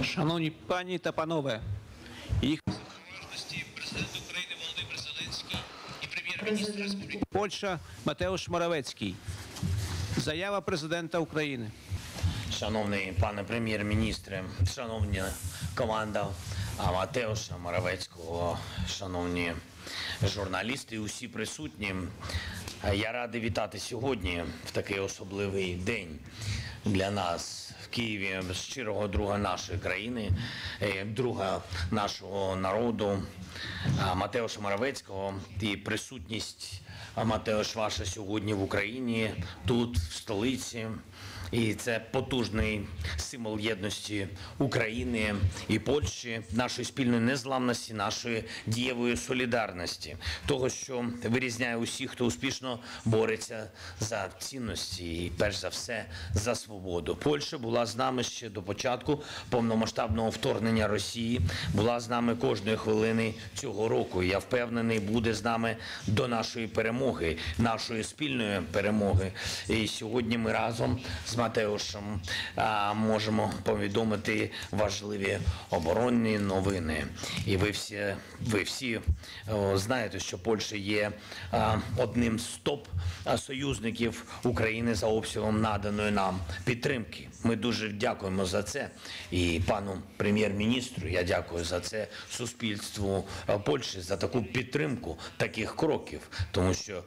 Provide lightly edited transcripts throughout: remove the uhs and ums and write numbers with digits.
Шановні пані та панове, їх Президент України Володимир Зеленський і прем'єр-міністр Республіки Польща Матеуш Моравецький. Заява президента України. Шановний пане прем'єр-міністре, шановна команда Матеуша Моравецького, шановні журналісти і усі присутні, я радий вітати сьогодні в такий особливий день для нас в Києві, щирого друга нашої країни, друга нашого народу Матеуша Моравецького. І присутність Матеуш ваша сьогодні в Україні, тут, в столиці. І це потужний символ єдності України і Польщі, нашої спільної незламності, нашої дієвої солідарності, того, що вирізняє усіх, хто успішно бореться за цінності і, перш за все, за свободу. Польща була з нами ще до початку повномасштабного вторгнення Росії, була з нами кожної хвилини цього року. Я впевнений, буде з нами до нашої перемоги, нашої спільної перемоги. І сьогодні ми разом з Матеушем можемо повідомити важливі оборонні новини. І ви всі знаєте, що Польща є одним з топ-союзників України за обсягом наданої нам підтримки. Ми дуже дякуємо за це. І пану прем'єр-міністру я дякую за це, суспільству Польщі, за таку підтримку таких кроків. Тому що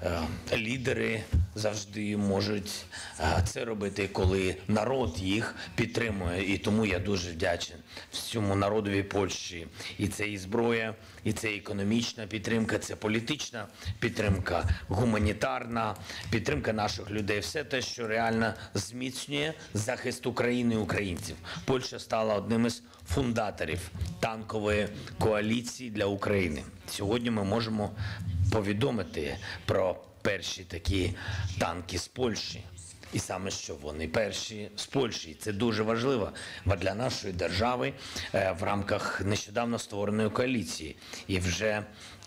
лідери завжди можуть це робити, коли народ їх підтримує. І тому я дуже вдячний всьому народові Польщі. І це і зброя, і це економічна підтримка, це політична підтримка, гуманітарна підтримка наших людей. Все те, що реально зміцнює захист України і українців. Польща стала одним із фундаторів танкової коаліції для України. Сьогодні ми можемо повідомити про перші такі танки з Польщі. І саме, що вони перші з Польщі. Це дуже важливо для нашої держави в рамках нещодавно створеної коаліції. І вже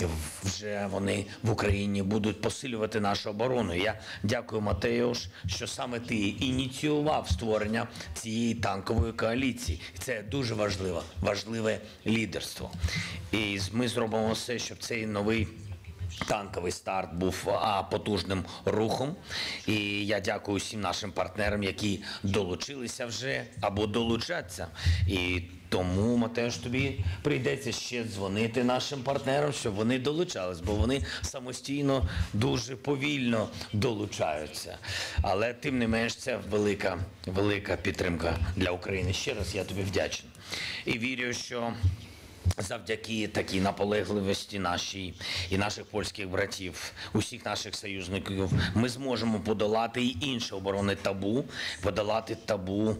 вони в Україні будуть посилювати нашу оборону. Я дякую, Матеуш, що саме ти ініціював створення цієї танкової коаліції. І це дуже важливо, важливе лідерство. І ми зробимо все, щоб цей новий танковий старт був потужним рухом. І я дякую всім нашим партнерам, які долучилися вже або долучаться. І тому, Матеуш, тобі прийдеться ще дзвонити нашим партнерам, щоб вони долучались, бо вони самостійно дуже повільно долучаються. Але тим не менш це велика підтримка для України. Ще раз я тобі вдячний. І вірю, що завдяки такій наполегливості нашій і наших польських братів, усіх наших союзників, ми зможемо подолати і інше оборонне табу, подолати табу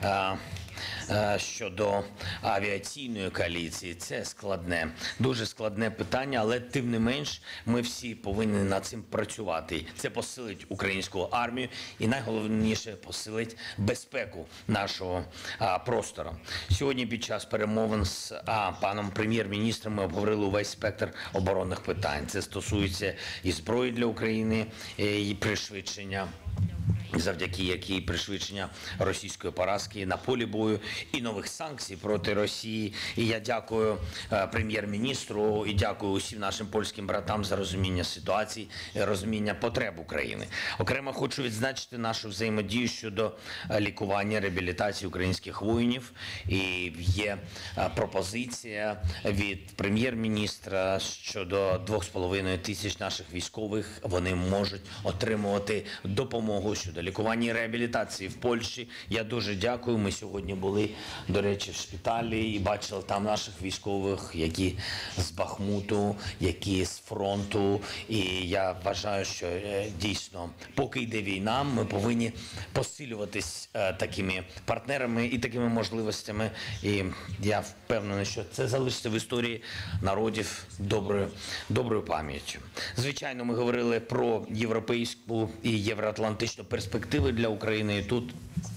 щодо авіаційної коаліції. Це складне, дуже складне питання, але тим не менш ми всі повинні над цим працювати. Це посилить українську армію і найголовніше посилить безпеку нашого простору. Сьогодні під час перемовин з паном прем'єр-міністром ми обговорили увесь спектр оборонних питань. Це стосується і зброї для України, і пришвидшення, завдяки якій пришвидшення російської поразки на полі бою і нових санкцій проти Росії. І я дякую прем'єр-міністру і дякую усім нашим польським братам за розуміння ситуації, розуміння потреб України. Окремо хочу відзначити нашу взаємодію щодо лікування, реабілітації українських воїнів. І є пропозиція від прем'єр-міністра щодо 2,5 тисяч наших військових. Вони можуть отримувати допомогу щодо лікування і реабілітації в Польщі. Я дуже дякую. Ми сьогодні були, до речі, в шпиталі і бачили там наших військових, які з Бахмуту, які з фронту. І я вважаю, що дійсно, поки йде війна, ми повинні посилюватись такими партнерами і такими можливостями. І я впевнений, що це залишиться в історії народів доброю пам'яттю. Звичайно, ми говорили про європейську і євроатлантичну перспективи для України. І тут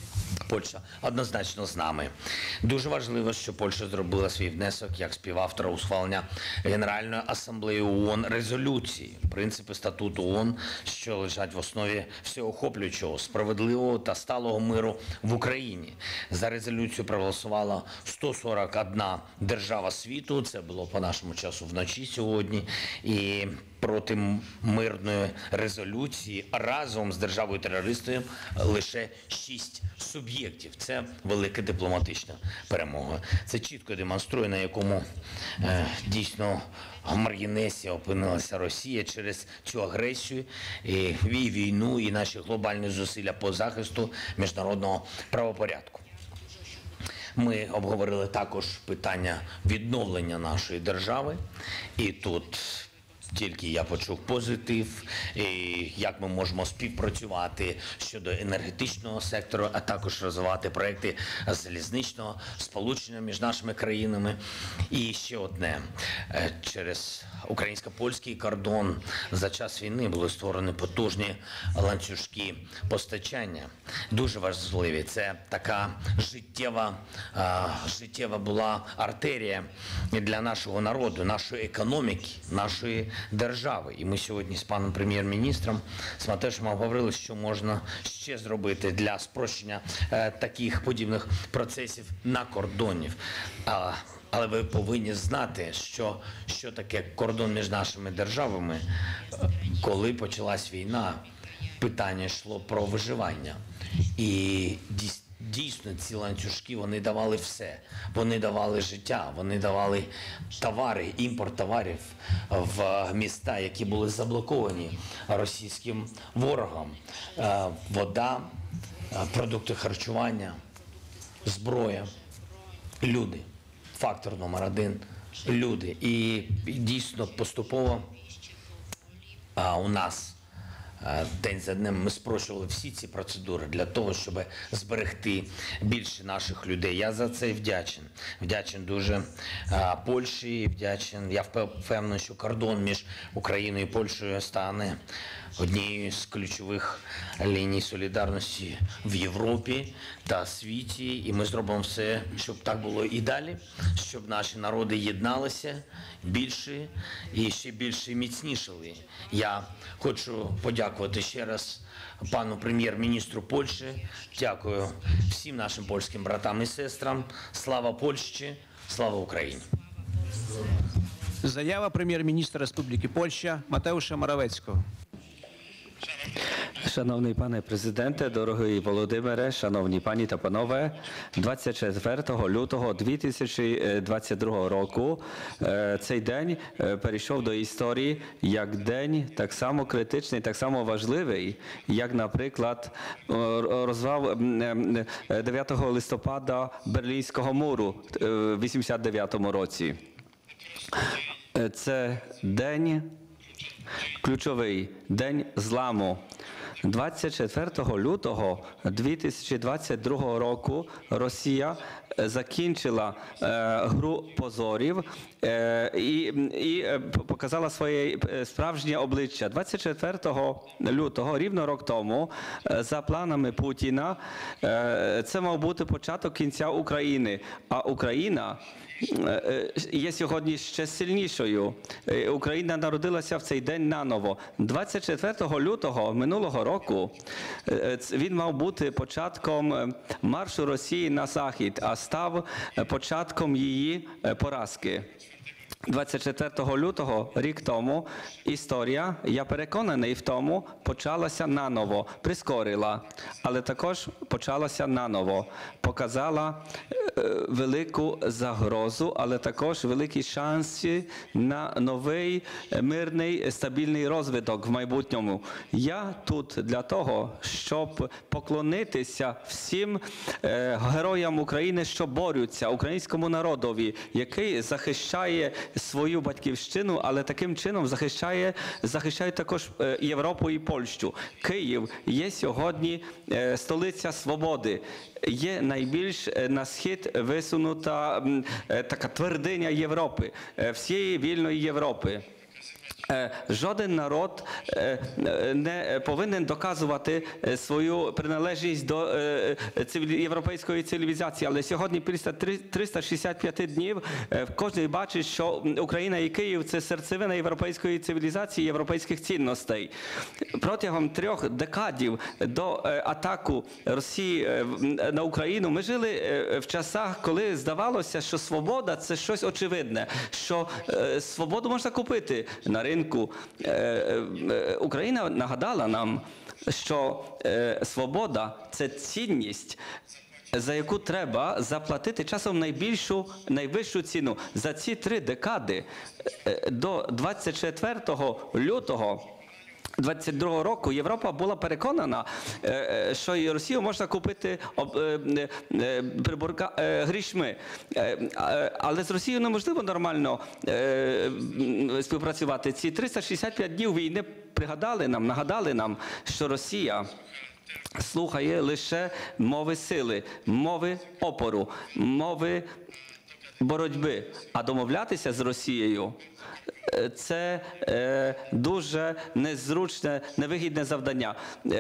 Польща однозначно з нами. Дуже важливо, що Польща зробила свій внесок як співавтор у схвалення Генеральної асамблеї ООН резолюції, принципи статуту ООН, що лежать в основі всеохоплюючого, справедливого та сталого миру в Україні. За резолюцію проголосувала 141 держава світу, це було по нашому часу вночі сьогодні, і проти мирної резолюції разом з державою-терористом лише 6 суб'єктів. Це велика дипломатична перемога. Це чітко демонструє, на якому дійсно маргінесі опинилася Росія через цю агресію, і війну, і наші глобальні зусилля по захисту міжнародного правопорядку. Ми обговорили також питання відновлення нашої держави, і тут тільки я почув позитив, і як ми можемо співпрацювати щодо енергетичного сектору, а також розвивати проекти залізничного сполучення між нашими країнами. І ще одне. Через українсько-польський кордон за час війни були створені потужні ланцюжки постачання. Дуже важливі. Це така життєва була артерія для нашого народу, нашої економіки, нашої держави. І ми сьогодні з паном прем'єр-міністром з Матеушем говорили, що можна ще зробити для спрощення таких подібних процесів на кордонів. Але ви повинні знати, що таке кордон між нашими державами. Коли почалась війна, питання йшло про виживання. І дійсно ці ланцюжки, вони давали все. Вони давали життя, вони давали товари, імпорт товарів в міста, які були заблоковані російським ворогом. Вода, продукти харчування, зброя, люди. Фактор номер один – люди. І дійсно поступово у нас день за днем ми спрощували всі ці процедури для того, щоб зберегти більше наших людей. Я за це вдячен. Вдячен дуже Польщі, вдячен. Я впевнений, що кордон між Україною і Польщею стане однією з ключових ліній солідарності в Європі та світі. І ми зробимо все, щоб так було і далі, щоб наші народи єдналися більше і ще більше міцнішали. Я хочу подякувати ще раз пану прем'єр-міністру Польщі. Дякую всім нашим польським братам і сестрам. Слава Польщі, слава Україні. Заява прем'єр-міністра Республіки Польща Матеуша Моравецького. Шановний пане президенте, дорогий Володимире, шановні пані та панове, 24 лютого 2022 року цей день перейшов до історії як день так само критичний, так само важливий, як, наприклад, розвал 9 листопада Берлінського муру в 89 році. Це день ключовий, день зламу. 24 лютого 2022 року Росія закінчила гру позорів і показала своє справжнє обличчя. 24 лютого, рівно рік тому, за планами Путіна, це мав бути початок кінця України. А Україна є сьогодні ще сильнішою. Україна народилася в цей день наново. 24 лютого минулого року він мав бути початком маршу Росії на захід, а став початком її поразки. 24 лютого, рік тому, історія, я переконаний в тому, почалася наново, прискорила, але також почалася наново, показала велику загрозу, але також великі шанси на новий мирний, стабільний розвиток в майбутньому. Я тут для того, щоб поклонитися всім героям України, що борються, українському народові, який захищає свою батьківщину, але таким чином захищає також Європу і Польщу. Київ є сьогодні столиця свободи, є найбільш на схід висунута така твердиня Європи, всієї вільної Європи. Жоден народ не повинен доказувати свою приналежність до європейської цивілізації. Але сьогодні, після 365 днів, кожен бачить, що Україна і Київ – це серцевина європейської цивілізації, європейських цінностей. Протягом 3 декадів до атаки Росії на Україну ми жили в часах, коли здавалося, що свобода – це щось очевидне, що свободу можна купити на ринку. Україна нагадала нам, що свобода – це цінність, за яку треба заплатити часом найвищу ціну. За ці 3 декади до 24 лютого 22 року Європа була переконана, що і Росію можна купити грішми. Але з Росією неможливо нормально співпрацювати. Ці 365 днів війни нагадали нам, що Росія слухає лише мови сили, мови опору, мови боротьби. А домовлятися з Росією – це дуже незручне, невигідне завдання.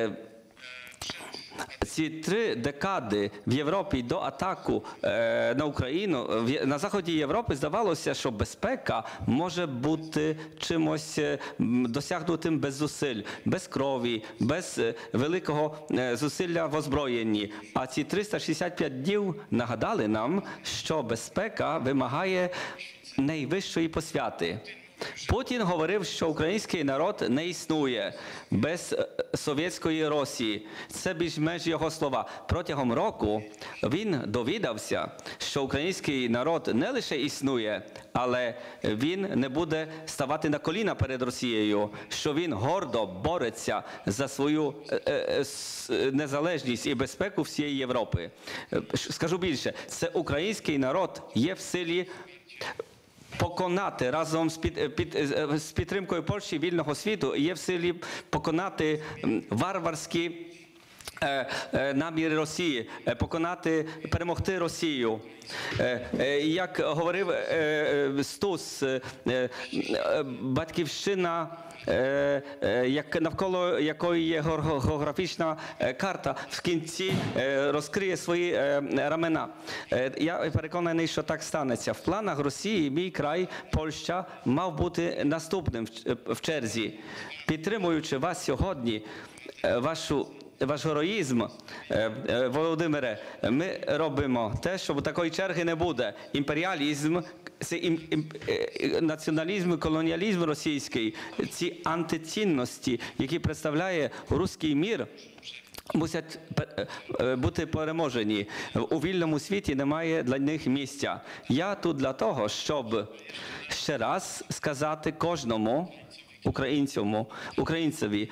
Ці 3 декади в Європі до атаки на Україну, на заході Європи здавалося, що безпека може бути чимось досягнутим без зусиль, без крові, без великого зусилля в озброєнні. А ці 365 днів нагадали нам, що безпека вимагає найвищої посвяти. Путін говорив, що український народ не існує без совєтської Росії. Це більш-менш його слова. Протягом року він довідався, що український народ не лише існує, але він не буде ставати на коліна перед Росією, що він гордо бореться за свою незалежність і безпеку всієї Європи. Скажу більше, це український народ є в силі поконати разом з підтримкою Польщі вільного світу, є в силі поконати варварські наміри Росії, перемогти Росію. Як говорив Стус, батьківщина, навколо якої є географічна карта, в кінці розкриє свої рамена. Я переконаний, що так станеться. В планах Росії мій край, Польща, мав бути наступним в черзі. Підтримуючи вас сьогодні, ваш героїзм, Володимире, ми робимо те, щоб такої черги не буде. Імперіалізм, націоналізм, колоніалізм російський, ці антицінності, які представляє руський мір, мусять бути переможені. У вільному світі немає для них місця. Я тут для того, щоб ще раз сказати кожному українцеві,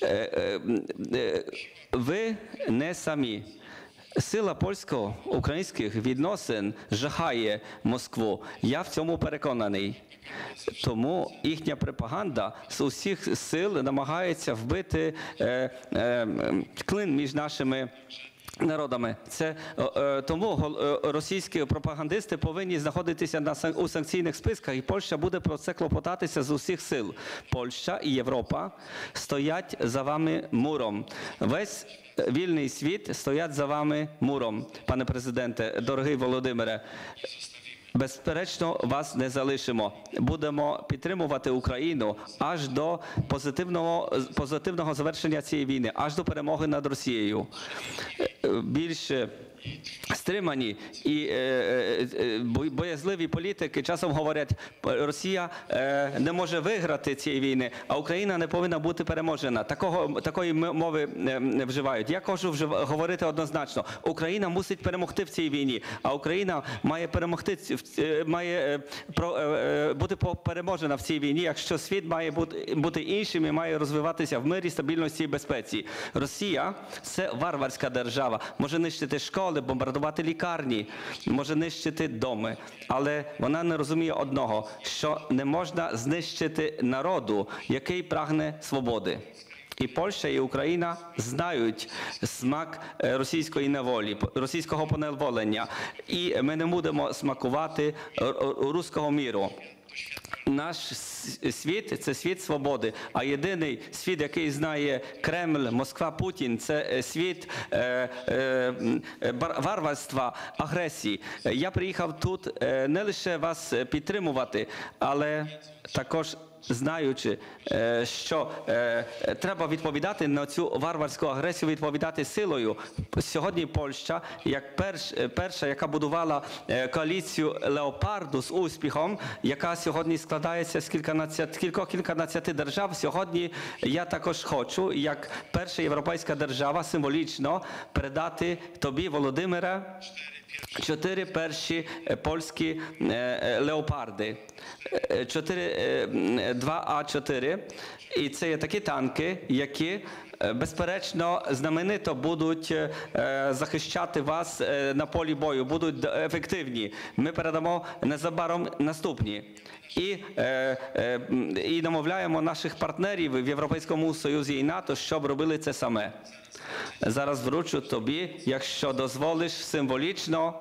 ви не самі. Сила польсько-українських відносин жахає Москву. Я в цьому переконаний. Тому їхня пропаганда з усіх сил намагається вбити клин між нашими народами. Тому російські пропагандисти повинні знаходитися у санкційних списках, і Польща буде про це клопотатися з усіх сил. Польща і Європа стоять за вами муром. Весь вільний світ стоять за вами муром, пане президенте, дорогий Володимире. Безперечно, вас не залишимо. Будемо підтримувати Україну аж до позитивного завершення цієї війни, аж до перемоги над Росією. Більше стримані і боязливі політики часом говорять, Росія не може виграти цієї війни, а Україна не повинна бути переможена. Такої мови не вживають. Я хочу говорити однозначно. Україна мусить перемогти в цій війні, а Україна має бути переможена в цій війні, якщо світ має бути іншим і має розвиватися в мирі, стабільності і безпеці. Росія – це варварська держава. Може нищити школи, бомбардувати лікарні, може нищити доми. Але вона не розуміє одного, що не можна знищити народу, який прагне свободи. І Польща, і Україна знають смак російської неволі, російського поневолення. І ми не будемо смакувати руського міру. Наш світ – це світ свободи, а єдиний світ, який знає Кремль, Москва, Путін – це світ варварства, агресії. Я приїхав тут не лише вас підтримувати, але також знаючи, що треба відповідати на цю варварську агресію, відповідати силою. Сьогодні Польща, як перша, яка будувала коаліцію «Леопарду» з успіхом, яка сьогодні складається з кільканадцяти держав, сьогодні я також хочу, як перша європейська держава, символічно передати тобі, Володимире, 4 перші польські «Леопарди». 2А4. І це є такі танки, які, безперечно, знаменито будуть захищати вас на полі бою, будуть ефективні. Ми передамо незабаром наступні. І намовляємо наших партнерів в Європейському Союзі і НАТО, щоб робили це саме. Зараз вручу тобі, якщо дозволиш, символічно.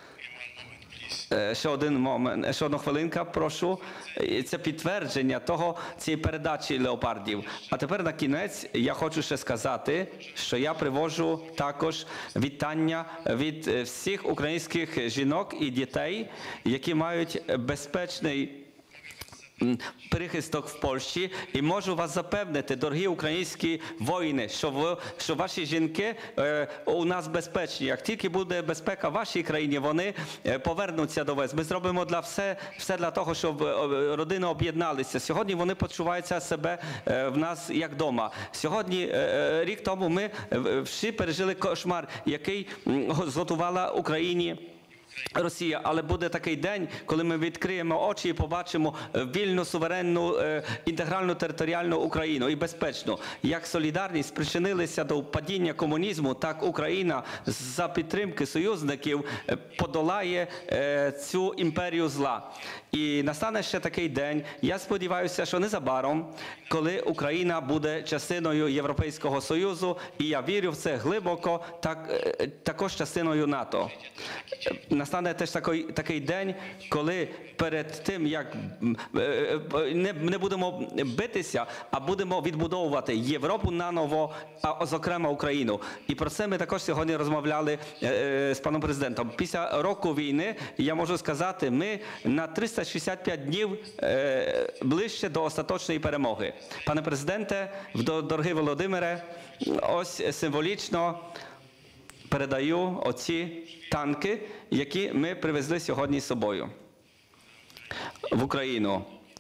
Ще один момент, ще одну хвилинку, прошу. Це підтвердження цієї передачі леопардів. А тепер на кінець я хочу ще сказати, що я привожу також вітання від всіх українських жінок і дітей, які мають безпечний прихисток в Польщі, і можу вас запевнити, дорогі українські воїни, що ваші жінки у нас безпечні. Як тільки буде безпека в вашій країні, вони повернуться до вас. Ми зробимо все для того, щоб родини об'єдналися. Сьогодні вони почуваються себе в нас як вдома. Сьогодні, рік тому, ми всі пережили кошмар, який зготувала Україні Росія, але буде такий день, коли ми відкриємо очі і побачимо вільну, суверенну, інтегральну територіальну Україну і безпечну. Як солідарність спричинилися до падіння комунізму, так Україна за підтримки союзників подолає цю імперію зла. І настане ще такий день, я сподіваюся, що незабаром, коли Україна буде частиною Європейського Союзу, і я вірю в це глибоко, також частиною НАТО. Настане теж такий день, коли перед тим, як не будемо битися, а будемо відбудовувати Європу наново, а зокрема Україну. І про це ми також сьогодні розмовляли з паном президентом. Після року війни, я можу сказати, ми на 365 днів ближче до остаточної перемоги. Пане президенте, дорогий Володимире, ось символічно передаю оці танки, які ми привезли сьогодні з собою в Україну.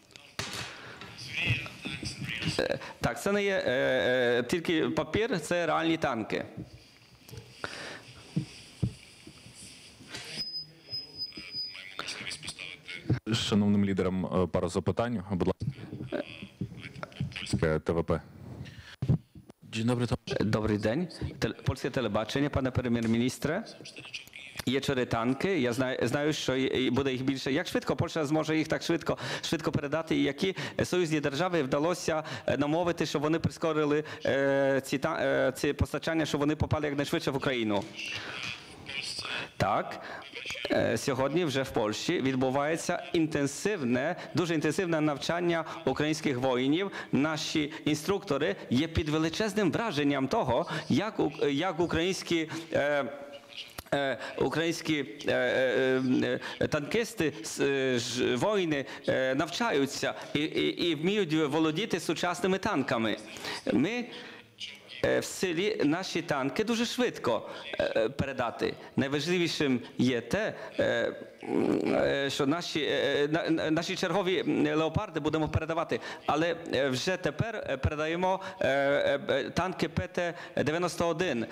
Так, це не є тільки папір, це реальні танки. Шановним лідерам пару запитань, будь ласка. Польське ТВП. Добрий день. Польське телебачення, пане прем'єр-міністре. Є 4 танки, я знаю, що буде їх більше. Як швидко Польща зможе їх так швидко передати, і які союзні держави вдалося намовити, щоб вони прискорили ці постачання, щоб вони попали якнайшвидше в Україну? Так, сьогодні вже в Польщі відбувається дуже інтенсивне навчання українських воїнів. Наші інструктори є під величезним враженням того, як українські танкісти, воїни навчаються і вміють володіти сучасними танками. Ми в силі наші танки дуже швидко передати. Найважливішим є те, що наші чергові леопарди будемо передавати, але вже тепер передаємо танки ПТ-91.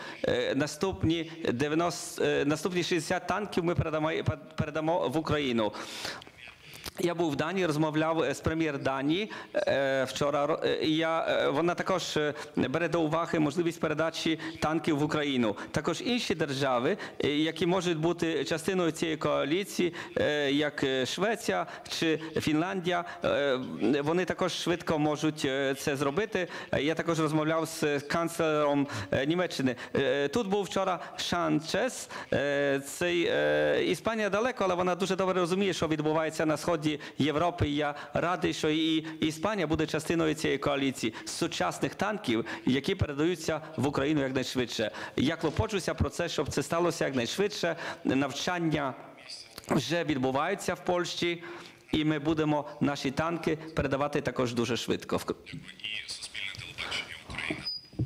Наступні 60 танків ми передамо в Україну. Я був в Данії, розмовляв з прем'єр Данії вчора. Вона також бере до уваги можливість передачі танків в Україну. Також інші держави, які можуть бути частиною цієї коаліції, як Швеція чи Фінляндія, вони також швидко можуть це зробити. Я також розмовляв з канцлером Німеччини. Тут був вчора Санчес. Іспанія далеко, але вона дуже добре розуміє, що відбувається на сході сході Європи. Я радий, що і Іспанія буде частиною цієї коаліції сучасних танків, які передаються в Україну якнайшвидше. Я клопочуся про це, щоб це сталося якнайшвидше. Навчання вже відбуваються в Польщі, і ми будемо наші танки передавати також дуже швидко. І Суспільне телебачення України.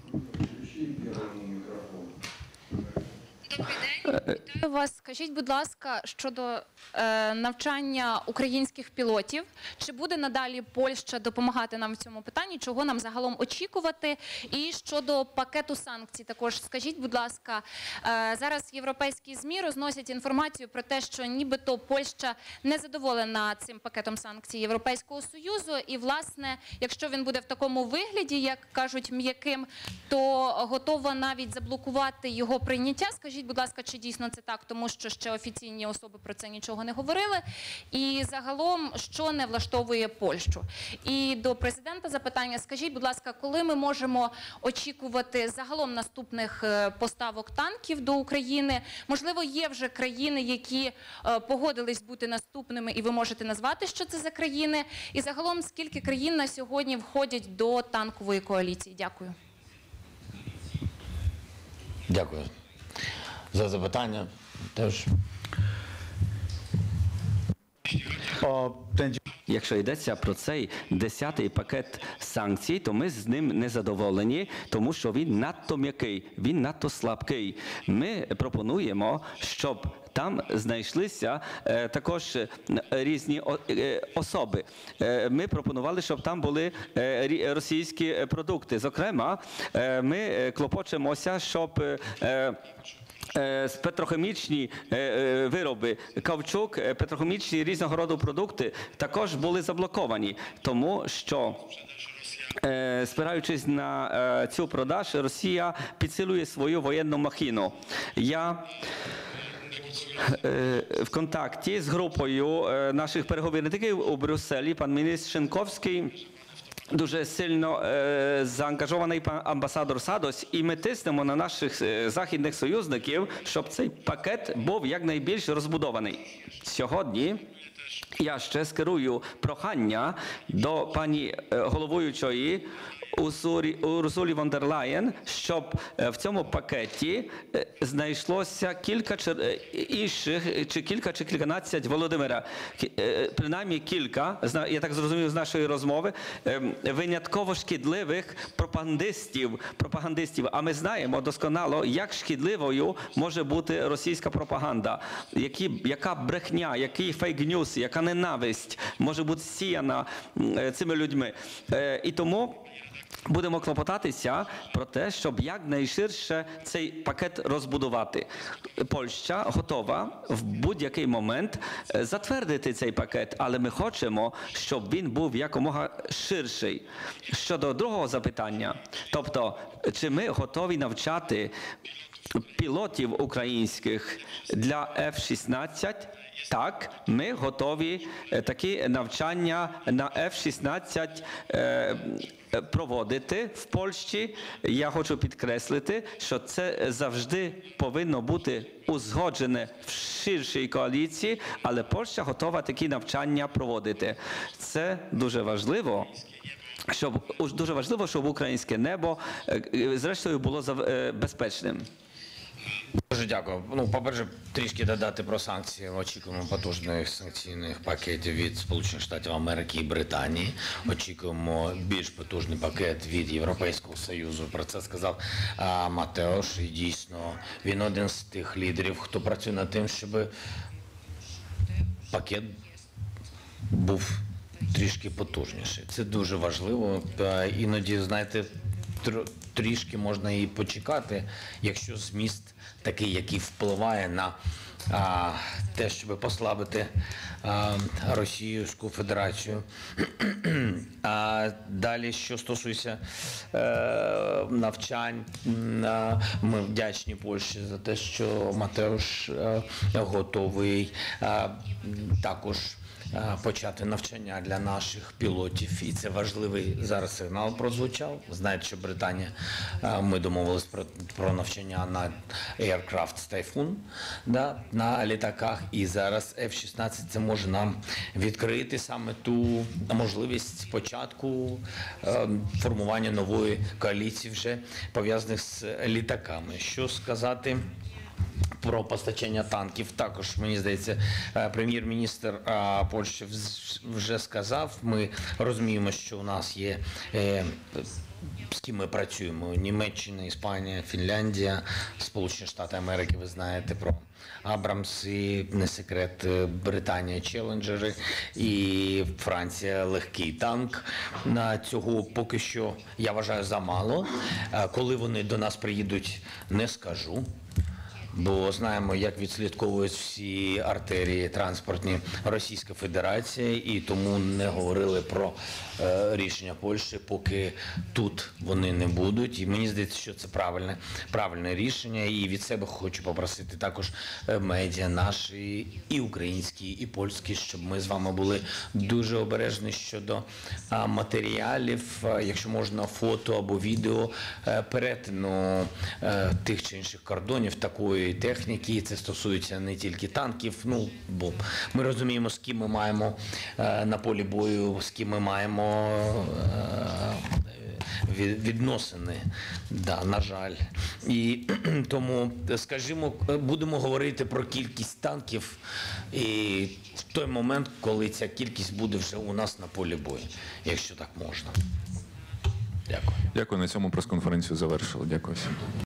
Добрий день. Вітаю вас. Скажіть, будь ласка, щодо навчання українських пілотів, чи буде надалі Польща допомагати нам в цьому питанні, чого нам загалом очікувати? І щодо пакету санкцій також, скажіть, будь ласка, зараз європейські ЗМІ розносять інформацію про те, що нібито Польща не задоволена цим пакетом санкцій Європейського Союзу, і, власне, якщо він буде в такому вигляді, як кажуть, м'яким, то готова навіть заблокувати його прийняття. Скажіть, будь ласка, чи дійсно це так, тому що ще офіційні особи про це нічого не говорили? І загалом, що не влаштовує Польщу? І до президента запитання, скажіть, будь ласка, коли ми можемо очікувати загалом наступних поставок танків до України? Можливо, є вже країни, які погодились бути наступними, і ви можете назвати, що це за країни? І загалом, скільки країн на сьогодні входять до танкової коаліції? Дякую. Дякую за запитання. Теж. Якщо йдеться про цей 10-й пакет санкцій, то ми з ним не задоволені, тому що він надто м'який, він надто слабкий. Ми пропонуємо, щоб там знайшлися також різні особи. Ми пропонували, щоб там були російські продукти. Зокрема, ми клопочемося, щоб петрохімічні вироби, кавчук, петрохімічні різного роду продукти також були заблоковані, тому що, спираючись на цю продаж, Росія підсилює свою воєнну махіну. Я в контакті з групою наших переговорників у Брюсселі, пан міністр Шенковський, дуже сильно заангажований пан амбасадор Садось, і ми тиснемо на наших західних союзників, щоб цей пакет був якнайбільш розбудований. Сьогодні я ще скерую прохання до пані головуючої Урсулі фон дер Лаєн, щоб в цьому пакеті знайшлося кілька інших, чи кільканадцять Володимира, принаймні кілька, я так зрозумів з нашої розмови, винятково шкідливих пропагандистів. А ми знаємо досконало, як шкідливою може бути російська пропаганда, яка брехня, який фейк-ньюс, яка ненависть може бути сіяна цими людьми. І тому будемо клопотатися про те, щоб якнайширше цей пакет розбудувати. Польща готова в будь-який момент затвердити цей пакет, але ми хочемо, щоб він був якомога ширший. Щодо другого запитання, тобто, чи ми готові навчати пілотів українських для F-16? Так, ми готові такі навчання на F-16 проводити в Польщі. Я хочу підкреслити, що це завжди повинно бути узгоджене в ширшій коаліції, але Польща готова такі навчання проводити. Це дуже важливо. Щоб українське небо, зрештою, було безпечним. Дуже дякую. По-перше, трішки додати про санкції. Очікуємо потужних санкційних пакетів від Сполучених Штатів Америки і Британії. Очікуємо більш потужний пакет від Європейського Союзу. Про це сказав Матеуш. І дійсно, він один з тих лідерів, хто працює над тим, щоб пакет був трішки потужніший. Це дуже важливо. Іноді, знаєте, трішки можна і почекати, якщо зміст такий, який впливає на те, щоб послабити Російську Федерацію. Далі, що стосується навчань, ми вдячні Польщі за те, що Матеуш готовий також почати навчання для наших пілотів. І це важливий зараз сигнал прозвучав. Знаєте, що Британія, ми домовились про навчання на Aircraft Typhoon, да, на літаках. І зараз F-16 це може нам відкрити саме ту можливість початку формування нової коаліції вже пов'язаних з літаками. Що сказати про постачання танків? Також, мені здається, прем'єр-міністр Польщі вже сказав. Ми розуміємо, що у нас є, з ким ми працюємо: Німеччина, Іспанія, Фінляндія, Сполучені Штати Америки, ви знаєте про Абрамси, не секрет, Британія Челенджери і Франція легкий танк. На цього поки що, я вважаю, замало. Коли вони до нас приїдуть, не скажу. Бо знаємо, як відслідковують всі артерії транспортні Російська Федерація, і тому не говорили про рішення Польщі, поки тут вони не будуть. І мені здається, що це правильне рішення. І від себе хочу попросити також медіа наші, і українські, і польські, щоб ми з вами були дуже обережні щодо матеріалів, якщо можна, фото або відео перетину тих чи інших кордонів такої техніки. Це стосується не тільки танків, бо ми розуміємо, з ким ми маємо на полі бою, з ким ми маємо відносини, да, на жаль. І тому, скажімо, будемо говорити про кількість танків і в той момент, коли ця кількість буде вже у нас на полі бою, якщо так можна. Дякую. Дякую. На цьому прес-конференцію завершили. Дякую всім.